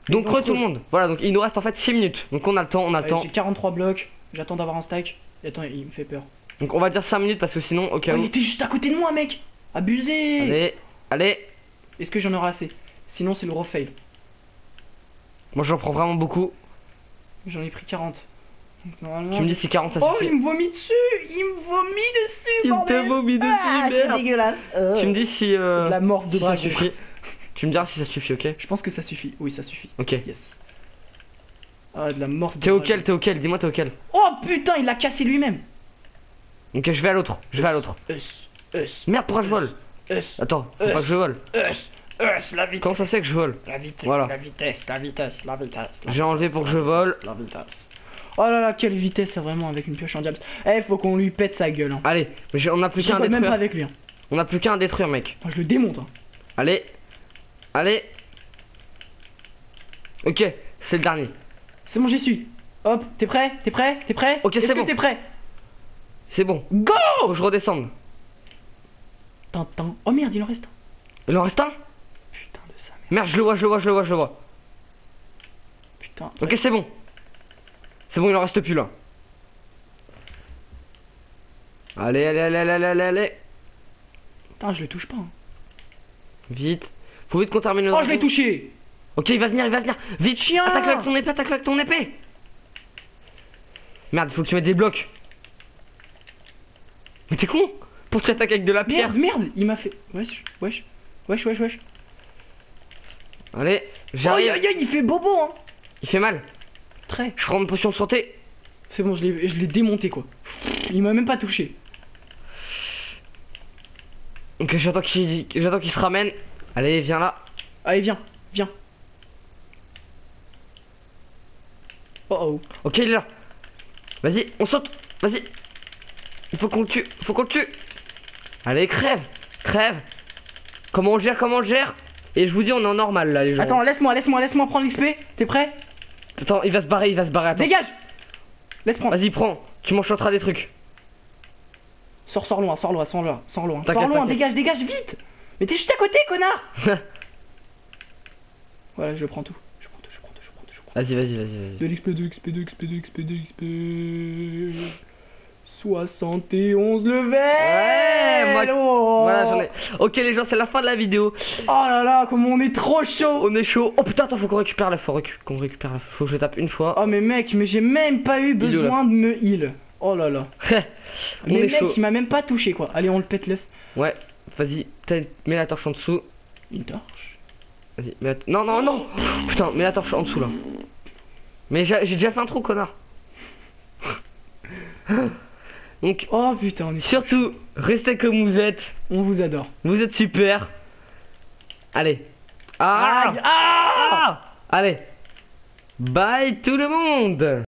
Donc re tout le monde. Voilà, donc il nous reste en fait 6 minutes. Donc on a le temps, on a le temps. J'ai 43 blocs. J'attends d'avoir un stack. Et attends, il me fait peur. Donc on va dire 5 minutes parce que sinon, au cas Oh, où. il était juste à côté de moi, mec. Abusé. Allez, allez. Est-ce que j'en aurai assez? Sinon, c'est le gros fail. Moi j'en prends vraiment beaucoup. J'en ai pris 40. Donc, normalement... Tu me dis si 40 ça Oh, suffit. il me vomit dessus. Il me vomit dessus, Il bordel. te vomit dessus, Ah, c'est merde. dégueulasse. Tu me dis si, De la mort de si ça dragon. suffit. Tu me diras si ça suffit, ok? Je pense que ça suffit. Oui, ça suffit. Ok. Yes. Ah, de la mort de T'es dragon. auquel? T'es auquel? Dis-moi t'es auquel? Oh putain, il l'a cassé lui-même. Ok, je vais à l'autre. Je vais à l'autre. Merde, pourquoi je vole? Attends, faut pas que je vole. La vitesse. Comment ça c'est que je vole? La vitesse, Voilà. la vitesse, la vitesse, la vitesse. J'ai enlevé pour que je vole. La vitesse. Oh là là, quelle vitesse, vraiment, avec une pioche en diable. Eh, faut qu'on lui pète sa gueule. Hein. Allez, mais on a plus Je qu'un à rigole même pas détruire. avec lui. Hein. On a plus qu'un à détruire, mec. Moi, je le démonte. Hein. Allez. Allez. Ok, c'est le dernier. C'est bon, j'y suis. Hop, t'es prêt? T'es prêt? T'es prêt? Ok, Est-ce c'est que bon. t'es prêt? C'est bon. Go! Faut que je redescende. Tintin. Oh merde, il en reste un. Il en reste un? Putain de sa merde. Merde, je le vois, je le vois, je le vois, je le vois. Putain. Ok, c'est bon. C'est bon, il en reste plus là. Allez, allez, allez, allez, allez, allez. Putain, je le touche pas. Hein. Vite. Faut vite qu'on termine le Oh, je dragon. l'ai touché! Ok, il va venir, il va venir. Vite, Chien! attaque-le avec ton épée, attaque-le avec ton épée. Merde, faut que tu mettes des blocs. Mais t'es con? Pour que tu attaques avec de la pierre. Merde, merde! Il m'a fait. Wesh, wesh. Wesh, wesh, wesh. Allez, Aïe, j'arrive. aïe, aïe, il fait bobo, hein! Il fait mal. Très. Je prends une potion de santé. C'est bon, je l'ai démonté, quoi. Il m'a même pas touché. Ok, j'attends qu'il se ramène. Allez, viens là. Allez, viens, viens. Oh oh. Ok, il est là. Vas-y, on saute. Vas-y. Il faut qu'on le tue. Il faut qu'on le tue. Allez, crève. Crève. Comment on le gère? Comment on le gère? Et je vous dis, on est en normal là, les gens. Attends, laisse-moi prendre l'XP. T'es prêt? Attends, il va se barrer, il va se barrer. Attends. Dégage! Laisse prendre. Vas-y, prends. Tu m'enchanteras des trucs. Sors loin, sors loin, sors loin, sors loin. T'inquiète, Sors loin, t'inquiète. dégage, dégage, vite! Mais t'es juste à côté, connard! Voilà, je prends tout. Je prends tout, je prends tout, je prends tout, je prends tout. Vas-y, vas-y, vas-y, vas-y. De l'XP, de l'XP, de l'XP, de l'XP, de l'XP. 71 level! Ouais, moi- Oh. Voilà, j'en ai. Ok, les gens, c'est la fin de la vidéo. Oh là là, comment on est trop chaud! On est chaud. Oh putain, attends, faut qu'on récupère la faut qu'on récupère la faut que je tape une fois. Oh mais mec, mais j'ai même pas eu est où, besoin de me heal. Oh là là. On Mais est mec, chaud. il m'a même pas touché quoi. Allez, on le pète l'œuf. Ouais, vas-y, mets la torche en dessous. Une torche. Vas-y, mets la non, non, non. Putain, mets la torche en dessous là. Mais j'ai déjà fait un trou, connard. Donc, Oh putain, on est surtout, restez comme vous êtes. on vous adore. Vous êtes super. Allez. Ah, Aïe, ah Allez. Bye tout le monde.